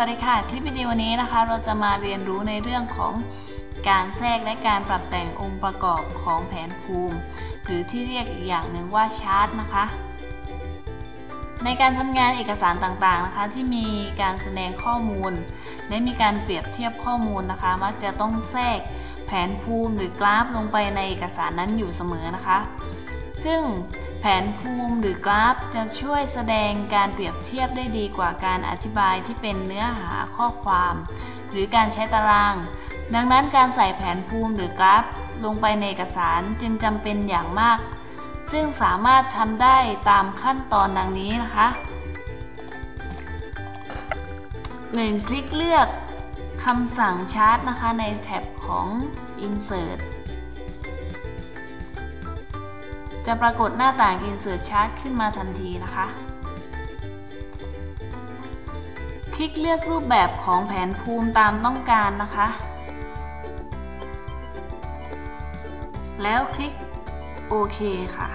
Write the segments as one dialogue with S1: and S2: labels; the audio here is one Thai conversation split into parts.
S1: วัสดีค่ะคลิปวิดีโอนี้นะคะเราจะมาเรียนรู้ในเรื่องของการแทรกและการปรับแต่งองค์ประกอบของแผนภูมิหรือที่เรียกอีกอย่างหนึ่งว่าชาร์ตนะคะในการทำงานเอกสารต่างๆนะคะที่มีการแสดงข้อมูลและมีการเปรียบเทียบข้อมูลนะคะมักจะต้องแทรกแผนภูมิหรือกราฟลงไปในเอกสารนั้นอยู่เสมอนะคะซึ่งแผนภูมิหรือกราฟจะช่วยแสดงการเปรียบเทียบได้ดีกว่าการอธิบายที่เป็นเนื้อหาข้อความหรือการใช้ตารางดังนั้นการใส่แผนภูมิหรือกราฟลงไปในเอกสารจึงจำเป็นอย่างมากซึ่งสามารถทำได้ตามขั้นตอนดังนี้นะคะ 1. คลิกเลือกคำสั่งชาร์ตนะคะในแท็บของ Insert จะปรากฏหน้าต่าง Insert Chart ขึ้นมาทันทีนะคะคลิกเลือกรูปแบบของแผนภูมิตามต้องการนะคะแล้วคลิกโอเคค่ะ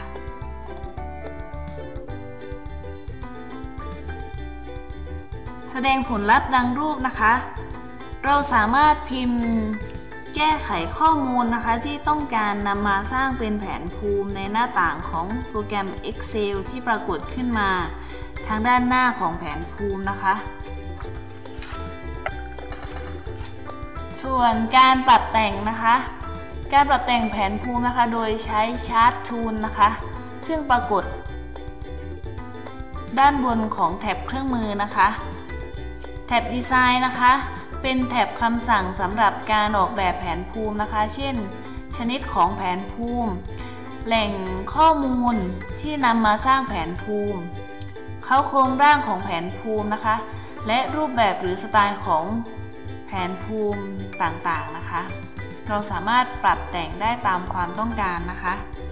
S1: แสดงผลลัพธ์ดังรูปนะคะเราสามารถพิมพ์แก้ไขข้อมูลนะคะที่ต้องการนำมาสร้างเป็นแผนภูมิในหน้าต่างของโปรแกรม Excel ที่ปรากฏขึ้นมาทางด้านหน้าของแผนภูมินะคะส่วนการปรับแต่งนะคะการปรับแต่งแผนภูมินะคะโดยใช้ Chart Tool นะคะซึ่งปรากฏด้านบนของแท็บเครื่องมือนะคะแท็บ Design นะคะเป็นแท็บคำสั่งสำหรับการออกแบบแผนภูมินะคะเช่นชนิดของแผนภูมิแหล่งข้อมูลที่นำมาสร้างแผนภูมิโครงร่างของแผนภูมินะคะและรูปแบบหรือสไตล์ของแผนภูมิต่างๆนะคะเราสามารถปรับแต่งได้ตามความต้องการนะคะ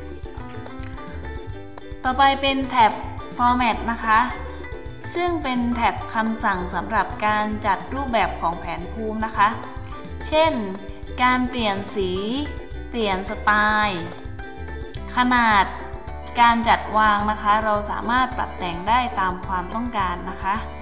S1: ต่อไปเป็นแท็บ Format นะคะซึ่งเป็นแท็บคำสั่งสำหรับการจัดรูปแบบของแผนภูมินะคะเช่นการเปลี่ยนสีเปลี่ยนสไตล์ขนาดการจัดวางนะคะเราสามารถปรับแต่งได้ตามความต้องการนะคะ